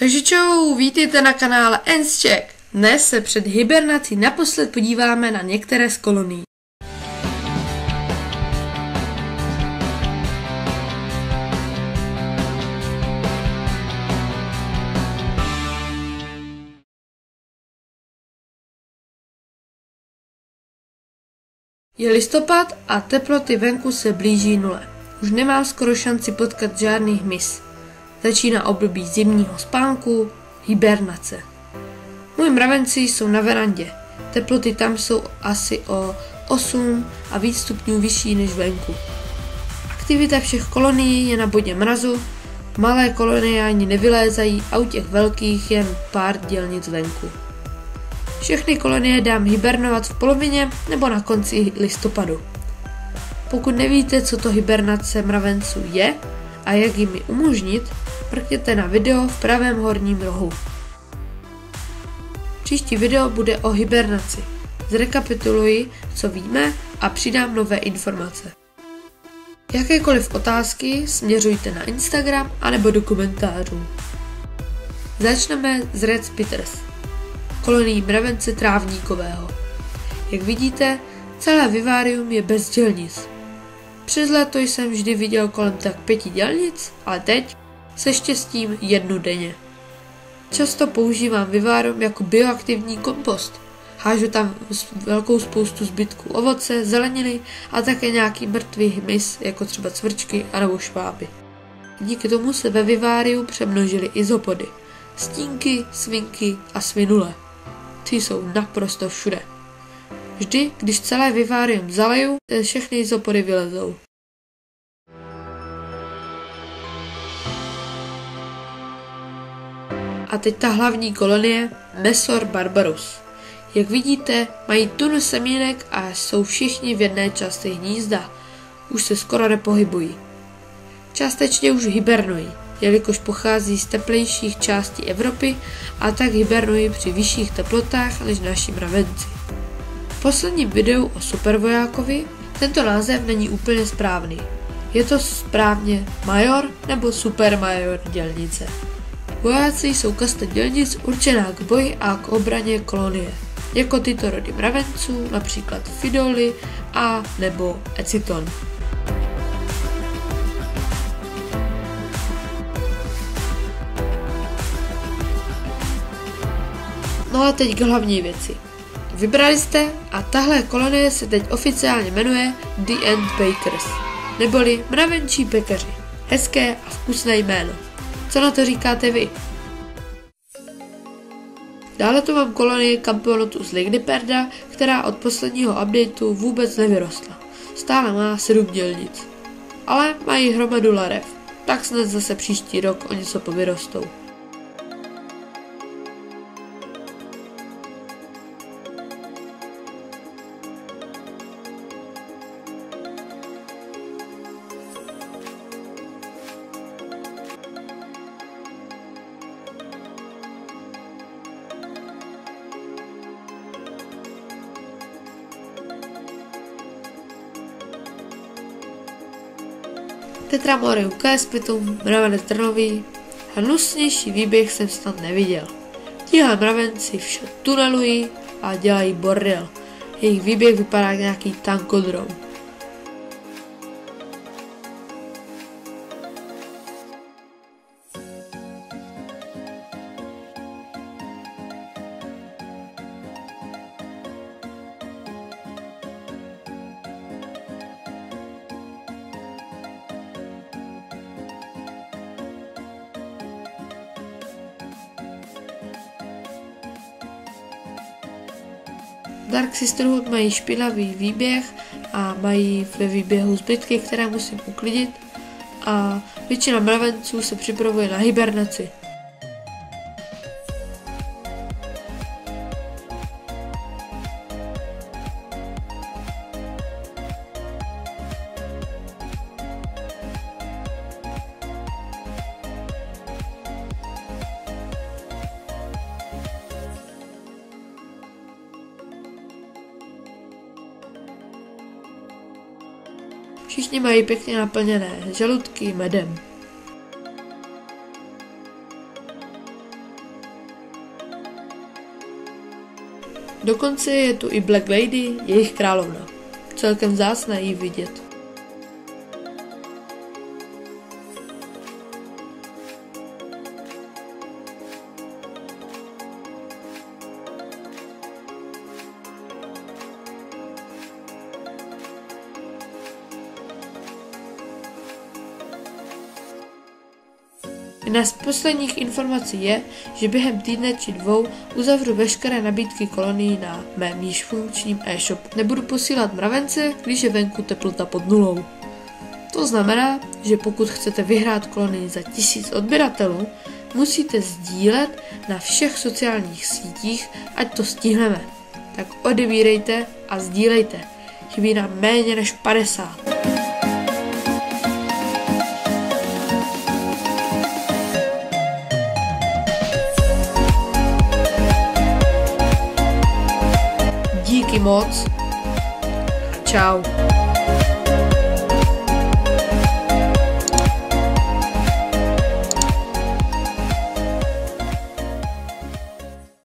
Takže čau, vítejte na kanále EnzCheck. Dnes se před hibernací naposled podíváme na některé z kolonií. Je listopad a teploty venku se blíží nule. Už nemám skoro šanci potkat žádný hmyz. Začíná období zimního spánku, hibernace. Moji mravenci jsou na verandě. Teploty tam jsou asi o 8 a víc stupňů vyšší než venku. Aktivita všech kolonií je na bodě mrazu, malé kolonie ani nevylézají a u těch velkých jen pár dělnic venku. Všechny kolonie dám hibernovat v polovině nebo na konci listopadu. Pokud nevíte, co to hibernace mravenců je a jak jim ji umožnit, mrkněte na video v pravém horním rohu. Příští video bude o hibernaci. Zrekapituluji, co víme a přidám nové informace. Jakékoliv otázky směřujte na Instagram anebo do komentářů. Začneme s Red Spitters, kolonií mravence trávníkového. Jak vidíte, celé vivárium je bez dělnic. Přes léto jsem vždy viděl kolem tak 5 dělnic, ale teď se štěstím jednu denně. Často používám vivárium jako bioaktivní kompost. Hážu tam velkou spoustu zbytků ovoce, zeleniny a také nějaký mrtvý hmyz, jako třeba cvrčky anebo šváby. Díky tomu se ve viváriu přemnožily izopody, stínky, svinky a svinule. Ty jsou naprosto všude. Vždy, když celé vivárium zaleju, všechny izopody vylezou. A teď ta hlavní kolonie, Mesor barbarus. Jak vidíte, mají tunu semínek a jsou všichni v jedné části hnízda. Už se skoro nepohybují. Částečně už hibernují, jelikož pochází z teplejších částí Evropy a tak hibernují při vyšších teplotách než naši mravenci. V posledním videu o supervojákovi tento název není úplně správný. Je to správně major nebo supermajor dělnice. Vojáci jsou kasta dělnic určená k boji a k obraně kolonie, jako tyto rody mravenců, například Fidoli a nebo Eciton. No a teď k hlavní věci. Vybrali jste a tahle kolonie se teď oficiálně jmenuje The Ant Bakers, neboli mravenčí pekaři. Hezké a vkusné jméno. Co na to říkáte vy? Dále tu mám kolonii Camponotus ligniperda, která od posledního updateu vůbec nevyrostla. Stále má 7 dělnic. Ale mají hromadu larev, tak snad zase příští rok o něco povyrostou. Tetramorium caespitum, mravenec trnový, hnusnější výběh jsem snad neviděl. Tihle mravenci vše tunelují a dělají bordel. Jejich výběh vypadá jak nějaký tankodrom. Dark Sisterhood mají špinavý výběh a mají ve výběhu zbytky, které musím uklidit, a většina mravenců se připravuje na hibernaci. Všichni mají pěkně naplněné žaludky medem. Dokonce je tu i Black Lady, jejich královna. Celkem vzácné jí vidět. Jedna z posledních informací je, že během týdne či 2 uzavřu veškeré nabídky kolonií na mém již funkčním e-shopu. Nebudu posílat mravence, když je venku teplota pod 0. To znamená, že pokud chcete vyhrát kolonii za 1000 odběratelů, musíte sdílet na všech sociálních sítích, ať to stihneme. Tak odebírejte a sdílejte. Chybí nám méně než 50. Díky moc a čau.